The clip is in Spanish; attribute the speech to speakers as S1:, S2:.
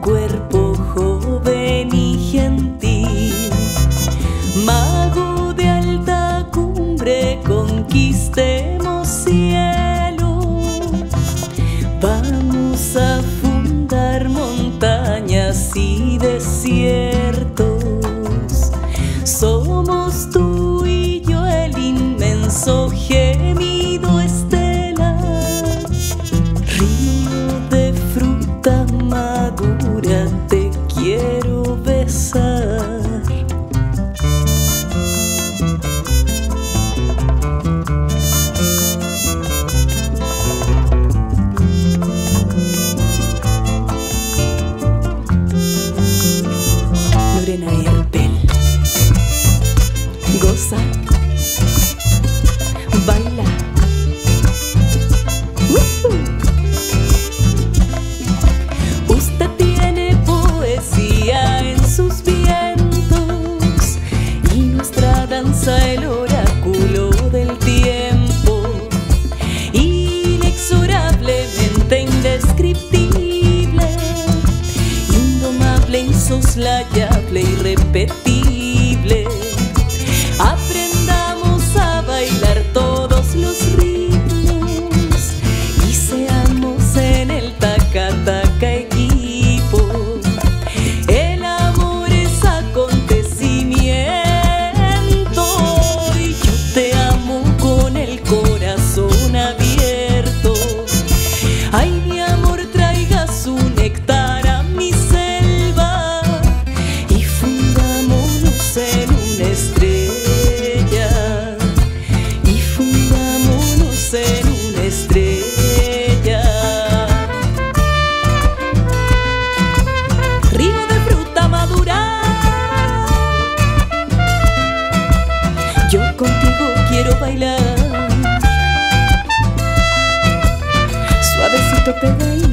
S1: cuerpo joven y gentil, mago de alta cumbre, conquistemos cielo. Vamos a fundar montañas y desiertos. Somos tú y yo el inmenso gemido estelar, río de fruta madura, te quiero besar. Lorena Herpel, goza, baila. Usted tiene poesía en sus vientos y nuestra danza el oráculo del tiempo, inexorablemente indescriptible, indomable, insoslayable, irrepetible. Aprendamos a bailar todos los ritmos y seamos en el taca-taca equipo. El amor es acontecimiento y yo te amo con el corazón abierto. Ay, mi amor, traiga su néctar a mi selva y fundámonos en una estrella, y fundámonos en una estrella. Río de fruta madura, yo contigo quiero bailar, suavecito pegadito.